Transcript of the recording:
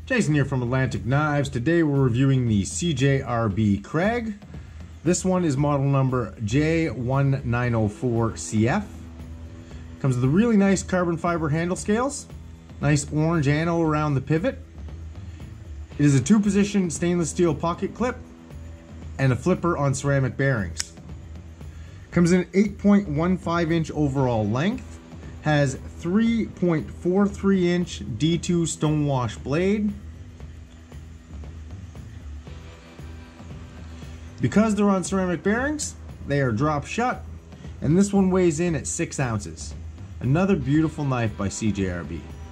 Jason here from Atlantic Knives. Today we're reviewing the CJRB Crag. This one is model number J1904CF. Comes with a really nice carbon fiber handle scales, nice orange anno around the pivot. It is a 2-position stainless steel pocket clip and a flipper on ceramic bearings. Comes in 8.15 inch overall length. Has 3.43 inch D2 stonewash blade. Because they're on ceramic bearings, they are drop shut, and this one weighs in at 6 ounces. Another beautiful knife by CJRB.